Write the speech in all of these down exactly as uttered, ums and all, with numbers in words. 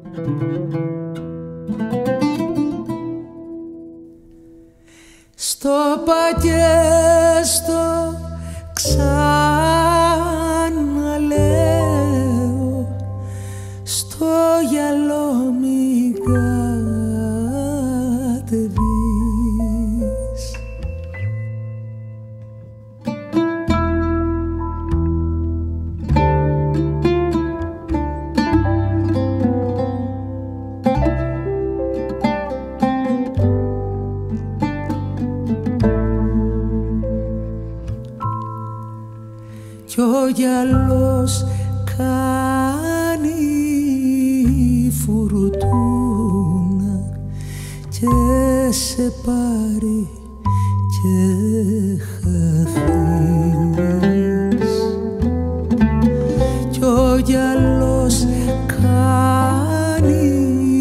Στο πακέστο ξαναλέω, στο γυαλό μη κατεβείς. Κι ο γυαλός κάνει φουρτούνα και σε πάρει και χαθείς. Κι ο γυαλός κάνει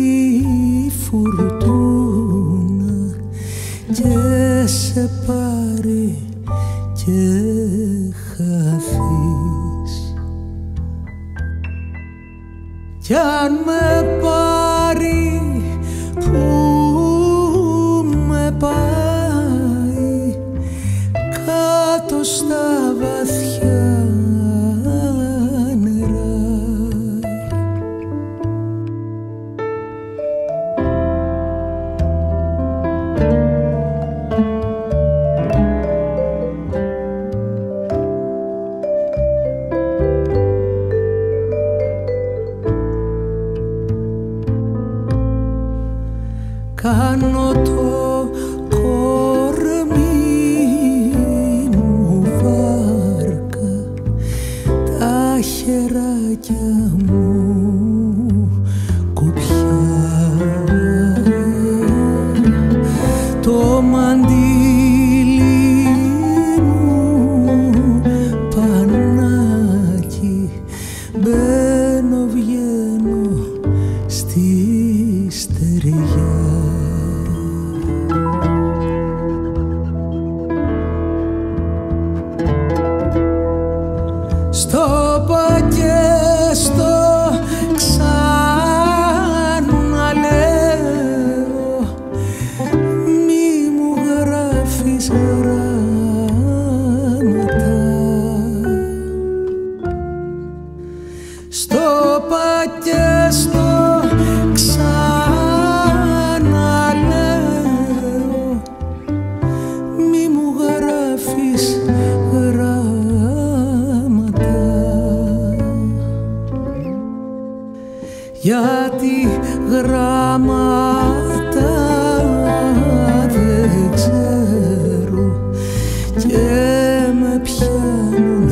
φουρτούνα και σε πάρει και χαθείς. Κι αν με πάρει που με πάει κάτω στα βαθιά νερά, κάνω το κορμί μου βάρκα, τα χεράκια μου κουπιά, το μαντίλι μου πανάκι, μπαίνω βγαίνω στη στεριά. Στο πακέστο ξαναλέω, μη μου γράφεις γράμματα. Στο πακέστο ξαναλέω, μη μου γράφεις γράμματα, γιατί γράμματα δεν ξέρω και με πιάνουν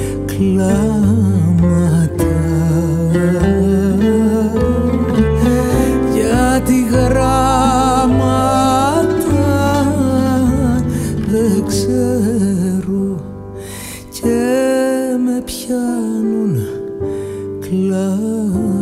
κλάματα, γιατί γράμματα δεν ξέρω και με πιάνουν κλάματα.